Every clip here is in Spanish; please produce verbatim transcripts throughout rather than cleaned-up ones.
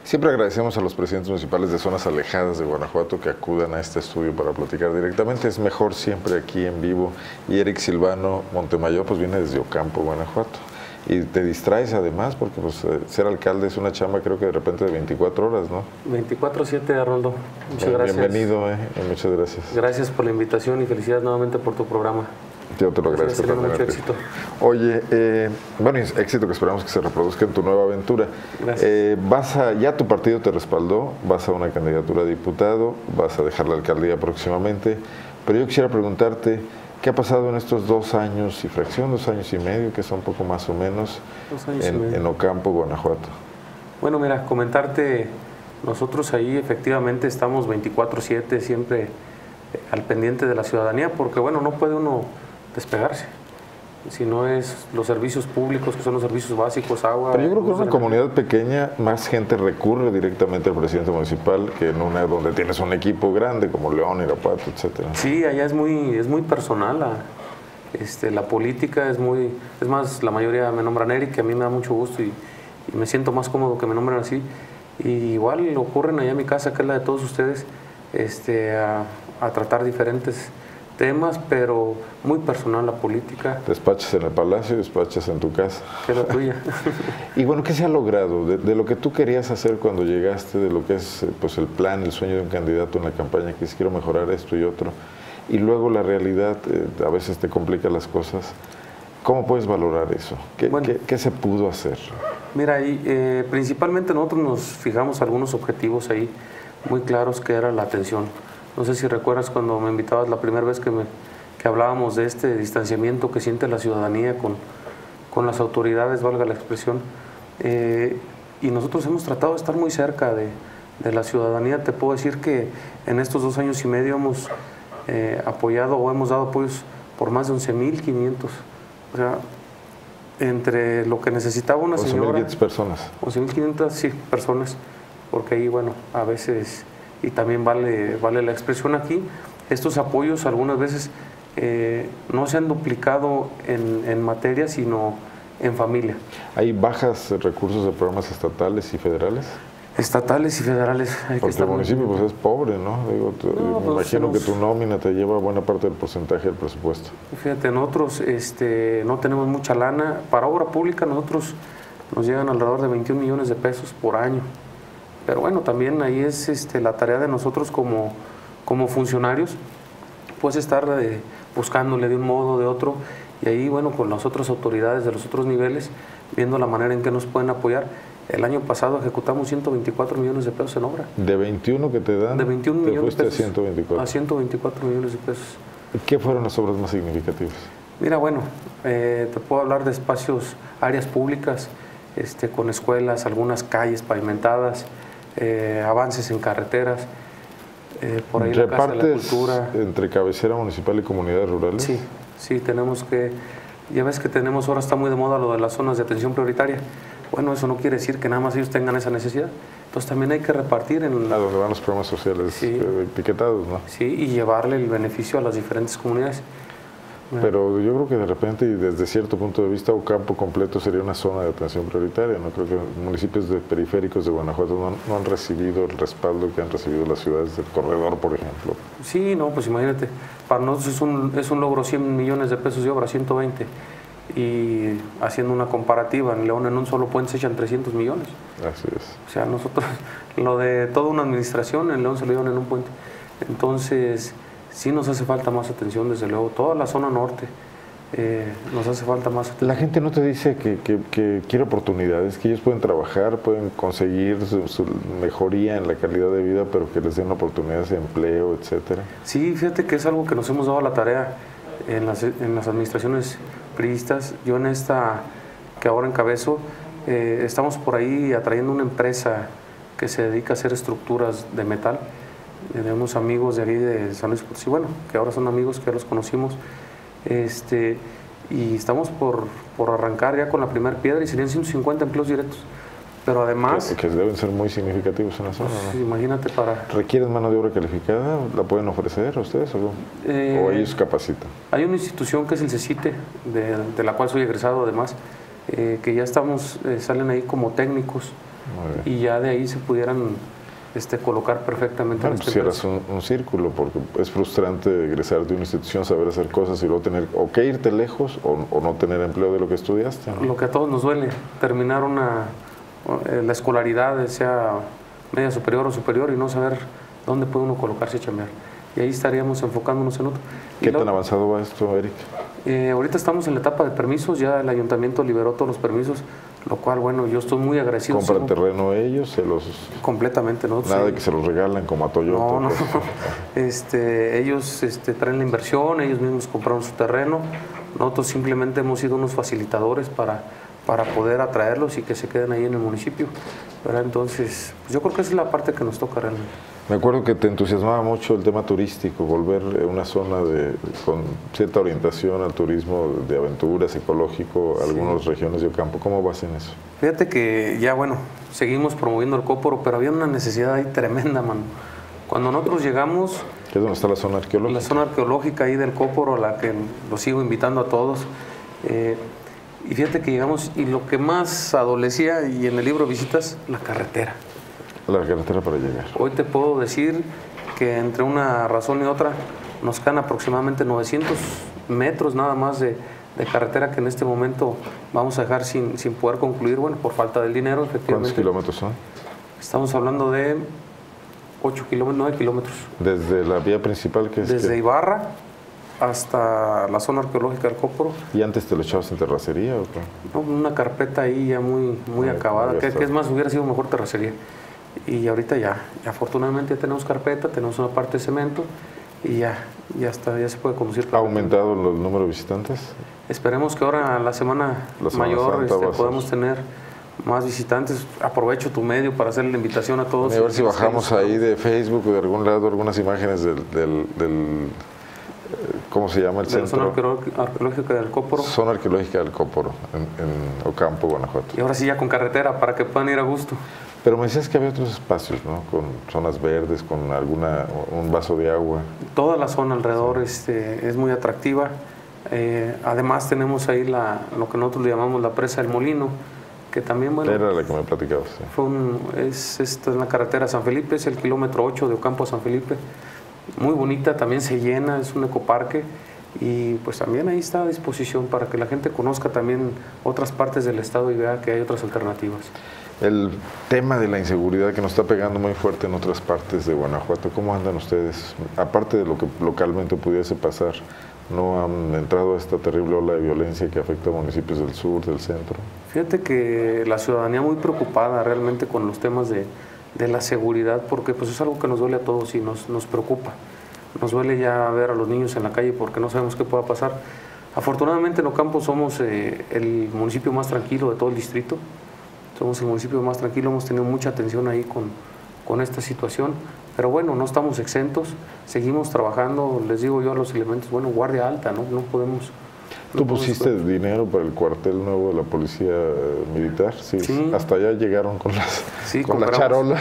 Siempre agradecemos a los presidentes municipales de zonas alejadas de Guanajuato que acudan a este estudio para platicar directamente. Es mejor siempre aquí en vivo. Y Eric Silvano Montemayor pues viene desde Ocampo, Guanajuato. Y te distraes además porque pues, ser alcalde es una chamba creo que de repente de veinticuatro horas, ¿no? veinticuatro siete, Arnoldo. Muchas Bien, gracias. Bienvenido, eh, y muchas gracias. Gracias por la invitación y felicidades nuevamente por tu programa. Yo te lo agradezco. Sí, mucho éxito. Oye, eh, bueno, éxito que esperamos que se reproduzca en tu nueva aventura. Gracias. Eh, vas a, ya tu partido te respaldó, vas a una candidatura a diputado, vas a dejar la alcaldía próximamente, pero yo quisiera preguntarte, ¿qué ha pasado en estos dos años y fracción, dos años y medio, que son un poco más o menos, en, en Ocampo, Guanajuato? Bueno, mira, comentarte, nosotros ahí efectivamente estamos veinticuatro siete siempre al pendiente de la ciudadanía, porque bueno, no puede uno despegarse, si no es los servicios públicos, que son los servicios básicos, agua... Pero yo creo que en una comunidad pequeña más gente recurre directamente al presidente municipal que en una donde tienes un equipo grande como León, Irapuato, etcétera. Sí, allá es muy, es muy personal, la, este, la política es muy... Es más, la mayoría me nombran Eric, que a mí me da mucho gusto y, y me siento más cómodo que me nombren así. Y igual ocurren allá en mi casa, que es la de todos ustedes, este, a, a tratar diferentes temas, pero muy personal la política. Despachas en el Palacio, despachas en tu casa. Que es la tuya. Y bueno, ¿qué se ha logrado? De, de lo que tú querías hacer cuando llegaste, de lo que es pues, el plan, el sueño de un candidato en la campaña, que es quiero mejorar esto y otro, y luego la realidad eh, a veces te complica las cosas. ¿Cómo puedes valorar eso? ¿Qué, bueno, ¿qué, qué se pudo hacer? Mira, ahí, eh, principalmente nosotros nos fijamos algunos objetivos ahí muy claros, que era la atención. No sé si recuerdas cuando me invitabas la primera vez que, me, que hablábamos de este distanciamiento que siente la ciudadanía con, con las autoridades, valga la expresión. Eh, y nosotros hemos tratado de estar muy cerca de, de la ciudadanía. Te puedo decir que en estos dos años y medio hemos eh, apoyado o hemos dado apoyos por más de once mil quinientos. O sea, entre lo que necesitaba una señora... once mil quinientas personas. once mil quinientas, sí, personas. Porque ahí, bueno, a veces... y también vale, vale la expresión aquí, estos apoyos algunas veces eh, no se han duplicado en, en materia, sino en familia. ¿Hay bajas recursos de programas estatales y federales? Estatales y federales. Hay Porque que estar el municipio pues, es pobre, ¿no? Digo, tú, no me pues, imagino nos... que tu nómina te lleva buena parte del porcentaje del presupuesto. Fíjate, nosotros este, no tenemos mucha lana. Para obra pública nosotros nos llegan alrededor de veintiún millones de pesos por año. Pero bueno, también ahí es este, la tarea de nosotros como, como funcionarios, pues estar eh, buscándole de un modo o de otro, y ahí, bueno, con las otras autoridades de los otros niveles, viendo la manera en que nos pueden apoyar. El año pasado ejecutamos ciento veinticuatro millones de pesos en obra. ¿De veintiuno que te dan? De veintiún millones de pesos. A ciento veinticuatro. A ciento veinticuatro millones de pesos. ¿Qué fueron las obras más significativas? Mira, bueno, eh, te puedo hablar de espacios, áreas públicas, este, con escuelas, algunas calles pavimentadas, Eh, avances en carreteras, eh, por ahí la Casa de la Cultura. ¿Entre cabecera municipal y comunidades rurales? Sí, sí, tenemos que, ya ves que tenemos, ahora está muy de moda lo de las zonas de atención prioritaria. Bueno, eso no quiere decir que nada más ellos tengan esa necesidad. Entonces también hay que repartir en... A donde van los programas sociales sí, etiquetados, ¿no? Sí, y llevarle el beneficio a las diferentes comunidades. Pero yo creo que de repente y desde cierto punto de vista Ocampo completo sería una zona de atención prioritaria. No creo que municipios de periféricos de Guanajuato no, no han recibido el respaldo que han recibido las ciudades del corredor, por ejemplo. Sí, no, pues imagínate, para nosotros es un, es un logro cien millones de pesos de obra, ciento veinte. Y haciendo una comparativa, en León en un solo puente se echan trescientos millones. Así es. O sea, nosotros, lo de toda una administración, en León se lo llevan en un puente. Entonces... sí nos hace falta más atención, desde luego, toda la zona norte eh, nos hace falta más atención. La gente no te dice que, que, que quiere oportunidades, que ellos pueden trabajar, pueden conseguir su, su mejoría en la calidad de vida, pero que les den oportunidades de empleo, etcétera. Sí, fíjate que es algo que nos hemos dado la tarea en las, en las administraciones priistas. Yo en esta que ahora encabezo, eh, estamos por ahí atrayendo una empresa que se dedica a hacer estructuras de metal. Tenemos amigos de ahí de San Luis Potosí, bueno, que ahora son amigos, que ya los conocimos, este, y estamos por, por arrancar ya con la primera piedra y serían ciento cincuenta empleos directos. Pero además... Que, que deben ser muy significativos en la zona, pues, ¿no? Imagínate para... ¿Requieren mano de obra calificada? ¿La pueden ofrecer a ustedes o, eh, o ellos capacitan? Hay una institución que es el CECITE, de, de la cual soy egresado además, eh, que ya estamos, eh, salen ahí como técnicos y ya de ahí se pudieran este, colocar perfectamente. Bueno, en pues este cierras un, un círculo, porque es frustrante egresar de una institución, saber hacer cosas y luego tener o que irte lejos o, o no tener empleo de lo que estudiaste, ¿no? Lo que a todos nos duele, terminar una, la escolaridad, sea media superior o superior, y no saber dónde puede uno colocarse y chambear. Y ahí estaríamos enfocándonos en otro. ¿Qué y lo, tan avanzado va esto, Eric? Eh, ahorita estamos en la etapa de permisos, ya el ayuntamiento liberó todos los permisos, lo cual, bueno, yo estoy muy agradecido. ¿Compran terreno ellos? Se los... Completamente, ¿no? Nada sí. de que se los regalan como a Toyota. No, no. Pues. Este, ellos este, traen la inversión, ellos mismos compraron su terreno, nosotros simplemente hemos sido unos facilitadores para, para poder atraerlos y que se queden ahí en el municipio. ¿Verdad? Entonces, pues yo creo que esa es la parte que nos toca realmente. Me acuerdo que te entusiasmaba mucho el tema turístico, volver una zona de, con cierta orientación al turismo de aventuras, ecológico, sí. Algunas regiones de Ocampo. ¿Cómo vas en eso? Fíjate que ya, bueno, seguimos promoviendo el Cóporo, pero había una necesidad ahí tremenda, mano. Cuando nosotros llegamos... ¿Qué es donde está la zona arqueológica? La zona arqueológica ahí del Cóporo, a la que los sigo invitando a todos. Eh, y fíjate que llegamos, y lo que más adolecía, y en el libro visitas, la carretera. La carretera para llegar. Hoy te puedo decir que entre una razón y otra nos quedan aproximadamente novecientos metros nada más de, de carretera que en este momento vamos a dejar sin, sin poder concluir, bueno, por falta del dinero, efectivamente. ¿Cuántos kilómetros son? Estamos hablando de ocho kilómetros, nueve kilómetros. ¿Desde la vía principal que es? Desde que... Ibarra hasta la zona arqueológica del Cóporo. ¿Y antes te lo echabas en terracería o qué? No, una carpeta ahí ya muy, muy Ay, acabada, que, que es más, hubiera sido mejor terracería. Y ahorita ya, afortunadamente ya tenemos carpeta, tenemos una parte de cemento y ya, ya está, ya se puede conducir. ¿Ha aumentado el número de visitantes? Esperemos que ahora la semana, la semana mayor este, podamos tener más visitantes. Aprovecho tu medio para hacer la invitación a todos. A ver si bajamos ahí de Facebook o de algún lado algunas imágenes del, del, del ¿cómo se llama el de centro? La zona arqueológica del Cóporo. Zona arqueológica del Cóporo, en, en Ocampo, Guanajuato. Y ahora sí ya con carretera para que puedan ir a gusto. Pero me decías que había otros espacios, ¿no? Con zonas verdes, con alguna un vaso de agua. Toda la zona alrededor sí. este, es muy atractiva. Eh, además tenemos ahí la, lo que nosotros le llamamos la presa del Molino, que también, bueno... Era la que me platicabas, sí. Fue un, es, esta es la carretera San Felipe, es el kilómetro ocho de Ocampo a San Felipe. Muy bonita, también se llena, es un ecoparque. Y pues también ahí está a disposición para que la gente conozca también otras partes del estado y vea que hay otras alternativas. El tema de la inseguridad que nos está pegando muy fuerte en otras partes de Guanajuato, ¿cómo andan ustedes? Aparte de lo que localmente pudiese pasar, ¿no han entrado a esta terrible ola de violencia que afecta a municipios del sur, del centro? Fíjate que la ciudadanía muy preocupada realmente con los temas de, de la seguridad, porque pues es algo que nos duele a todos y nos, nos preocupa. Nos duele ya ver a los niños en la calle porque no sabemos qué pueda pasar. Afortunadamente en Ocampo somos eh, el municipio más tranquilo de todo el distrito. Somos el municipio más tranquilo, hemos tenido mucha atención ahí con, con esta situación, pero bueno, no estamos exentos, seguimos trabajando, les digo yo a los elementos, bueno, guardia alta, ¿no? No podemos... ¿Tú no pusiste podemos... dinero para el cuartel nuevo de la policía militar? Sí, sí. Hasta allá llegaron con, las, sí, con la charola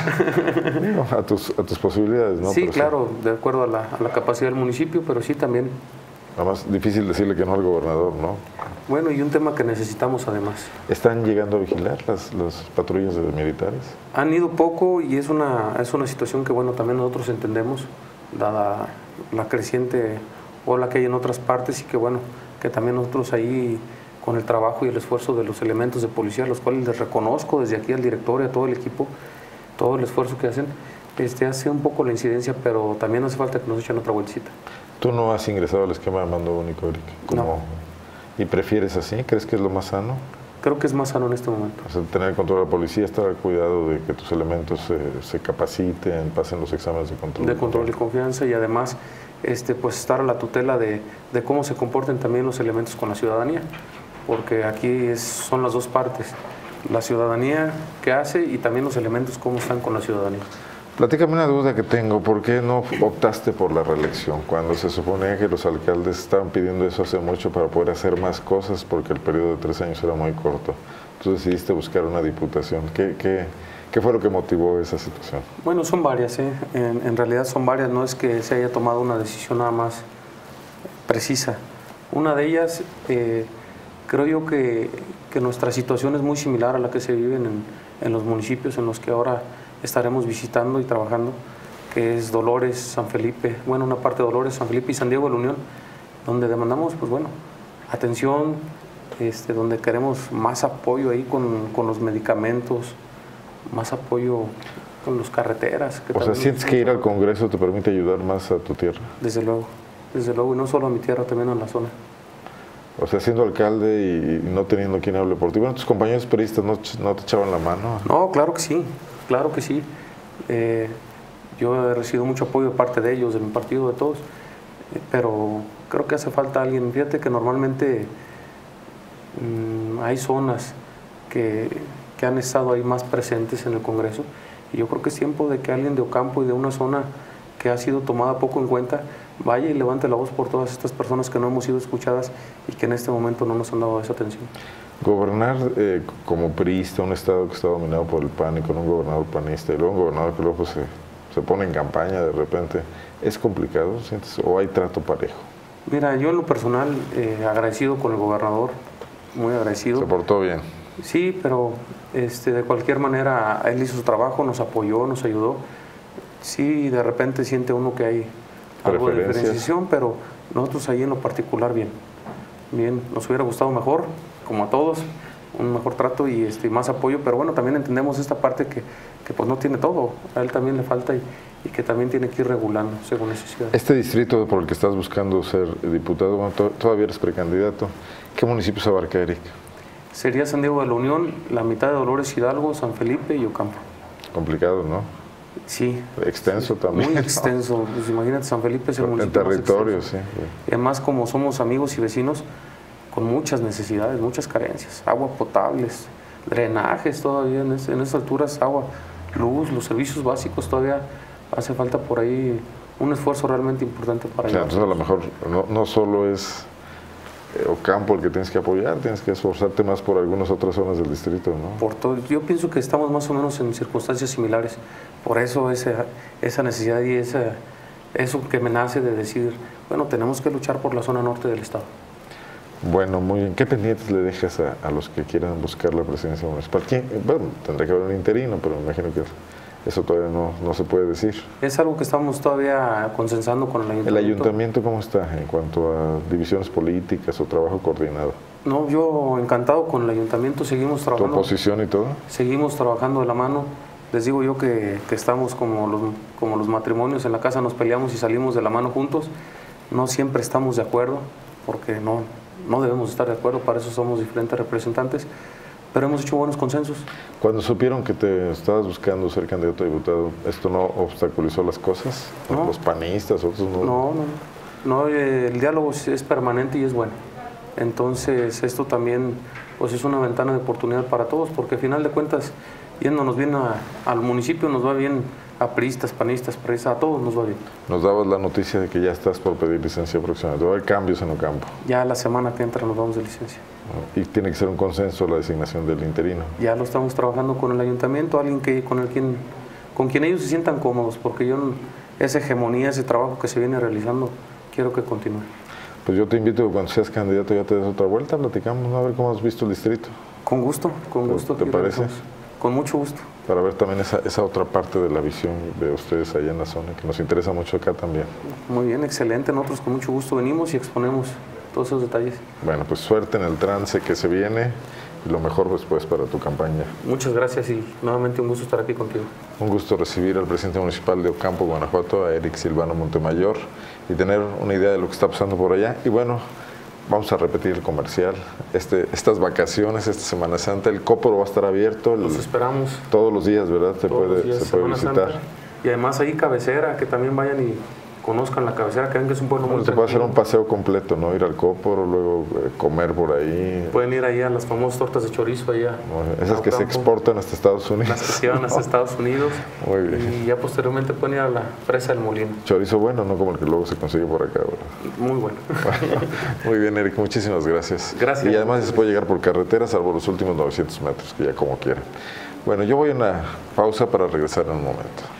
a, tus, a tus posibilidades, ¿no? Sí, pero claro, sí. De acuerdo a la, a la capacidad del municipio, pero sí también... Además, difícil decirle que no al gobernador, ¿no? Bueno, y un tema que necesitamos además. ¿Están llegando a vigilar las, las patrullas de militares? Han ido poco y es una, es una situación que, bueno, también nosotros entendemos, dada la creciente ola que hay en otras partes y que, bueno, que también nosotros ahí, con el trabajo y el esfuerzo de los elementos de policía, los cuales les reconozco desde aquí al directorio, a todo el equipo, todo el esfuerzo que hacen, este, hace un poco la incidencia, pero también hace falta que nos echen otra vueltecita. ¿Tú no has ingresado al esquema de mando único, Eric? Como, no. ¿Y prefieres así? ¿Crees que es lo más sano? Creo que es más sano en este momento. O sea, tener control de la policía, estar al cuidado de que tus elementos se, se capaciten, pasen los exámenes de control. De control y confianza y además este, pues estar a la tutela de, de cómo se comporten también los elementos con la ciudadanía, porque aquí es, son las dos partes, la ciudadanía que hace y también los elementos cómo están con la ciudadanía. Platícame una duda que tengo, ¿por qué no optaste por la reelección? Cuando se suponía que los alcaldes estaban pidiendo eso hace mucho para poder hacer más cosas porque el periodo de tres años era muy corto. Tú decidiste buscar una diputación. ¿Qué, qué, qué fue lo que motivó esa situación? Bueno, son varias, ¿eh? en, en realidad son varias, no es que se haya tomado una decisión nada más precisa. Una de ellas, eh, creo yo que, que nuestra situación es muy similar a la que se vive en, en los municipios en los que ahora estaremos visitando y trabajando, que es Dolores, San Felipe, bueno, una parte de Dolores, San Felipe y San Diego de la Unión, donde demandamos, pues bueno, atención, este, donde queremos más apoyo ahí con, con los medicamentos, más apoyo con las carreteras. Que o sea, ¿sientes que ir al Congreso te permite ayudar más a tu tierra? Desde luego, desde luego, y no solo a mi tierra, también a la zona. O sea, siendo alcalde y, y no teniendo quien hable por ti, bueno, tus compañeros periodistas no, no te echaban la mano. No, claro que sí, claro que sí. Eh, yo he recibido mucho apoyo de parte de ellos, de mi partido, de todos, eh, pero creo que hace falta alguien. Fíjate que normalmente mmm, hay zonas que, que han estado ahí más presentes en el Congreso, y yo creo que es tiempo de que alguien de Ocampo y de una zona que ha sido tomada poco en cuenta, vaya y levante la voz por todas estas personas que no hemos sido escuchadas y que en este momento no nos han dado esa atención. Gobernar eh, como priista, un estado que está dominado por el P A N y con un gobernador panista, y luego un gobernador que luego se, se pone en campaña de repente, ¿es complicado, sientes, o hay trato parejo? Mira, yo en lo personal, eh, agradecido con el gobernador, muy agradecido. ¿Se portó bien? Sí, pero este, de cualquier manera, él hizo su trabajo, nos apoyó, nos ayudó. Sí, de repente siente uno que hay algo de diferenciación, pero nosotros ahí en lo particular bien. Bien, nos hubiera gustado mejor, como a todos, un mejor trato y este, más apoyo, pero bueno, también entendemos esta parte que, que pues no tiene todo, a él también le falta y, y que también tiene que ir regulando según necesidad. Este distrito por el que estás buscando ser diputado, bueno, to todavía eres precandidato, ¿qué municipios abarca, Eric? Sería San Diego de la Unión, la mitad de Dolores Hidalgo, San Felipe y Ocampo. Complicado, ¿no? Sí. Extenso sí, también. Muy extenso. Pues imagínate, San Felipe es el municipio en territorio, más sí, sí. Y además, como somos amigos y vecinos, con muchas necesidades, muchas carencias. Agua potables, drenajes todavía, en, es, en esas alturas, agua, luz, los servicios básicos todavía hace falta por ahí un esfuerzo realmente importante para ellos. O sea, entonces a lo mejor no, no solo es Ocampo el que tienes que apoyar, tienes que esforzarte más por algunas otras zonas del distrito, ¿no? Por todo, yo pienso que estamos más o menos en circunstancias similares, por eso esa, esa necesidad y esa, eso que me nace de decir, bueno, tenemos que luchar por la zona norte del estado. Bueno, muy bien. ¿Qué pendientes le dejas a, a los que quieran buscar la presidencia municipal? ¿Quién? Bueno, tendrá que haber un interino, pero me imagino que eso todavía no, no se puede decir. Es algo que estamos todavía consensando con el ayuntamiento. ¿El ayuntamiento cómo está en cuanto a divisiones políticas o trabajo coordinado? No, yo encantado con el ayuntamiento, seguimos trabajando. ¿Tu oposición y todo? Seguimos trabajando de la mano. Les digo yo que, que estamos como los, como los matrimonios, en la casa nos peleamos y salimos de la mano juntos. No siempre estamos de acuerdo, porque no, no debemos estar de acuerdo, para eso somos diferentes representantes. Pero hemos hecho buenos consensos. Cuando supieron que te estabas buscando ser candidato a diputado, ¿esto no obstaculizó las cosas? No. ¿Los panistas, otros no? No, no, no, el diálogo es permanente y es bueno. Entonces esto también pues, es una ventana de oportunidad para todos, porque al final de cuentas, yéndonos bien a, al municipio, nos va bien a priistas, panistas, presas, a todos nos va bien. Nos dabas la noticia de que ya estás por pedir licencia próximamente. Va a haber cambios en Ocampo. Ya la semana que entra nos vamos de licencia. Y tiene que ser un consenso la designación del interino. Ya lo estamos trabajando con el ayuntamiento, alguien que con el quien con quien ellos se sientan cómodos, porque yo esa hegemonía, ese trabajo que se viene realizando, quiero que continúe. Pues yo te invito que cuando seas candidato ya te des otra vuelta, platicamos, ¿no? A ver cómo has visto el distrito. Con gusto, con gusto. ¿Te parece? Con mucho gusto. Para ver también esa, esa otra parte de la visión de ustedes allá en la zona, que nos interesa mucho acá también. Muy bien, excelente. Nosotros con mucho gusto venimos y exponemos todos esos detalles. Bueno, pues suerte en el trance que se viene y lo mejor después para tu campaña. Muchas gracias y nuevamente un gusto estar aquí contigo. Un gusto recibir al presidente municipal de Ocampo, Guanajuato, a Eric Silvano Montemayor, y tener una idea de lo que está pasando por allá. Y bueno, vamos a repetir el comercial. Este, estas vacaciones, esta Semana Santa, el Cóporo va a estar abierto. El, Los esperamos. Todos los días, ¿verdad? Se todos puede, los días, se puede Semana visitar. Santa. Y además ahí cabecera, que también vayan y conozcan la cabecera, que ven que es un pueblo bueno, muy se puede tranquilo. hacer un paseo completo, ¿no? Ir al Cóporo, luego eh, comer por ahí. Pueden ir ahí a las famosas tortas de chorizo allá. Bueno, esas que se exportan hasta Estados Unidos. Las que se llevan hasta Estados Unidos. Muy bien. Y ya posteriormente pueden ir a la presa del Molino. Chorizo bueno, no como el que luego se consigue por acá, ¿verdad? Muy bueno. Muy bien, Eric, muchísimas gracias. Gracias. Y además se puede llegar por carretera, salvo los últimos novecientos metros, que ya como quieran. Bueno, yo voy a una pausa para regresar en un momento.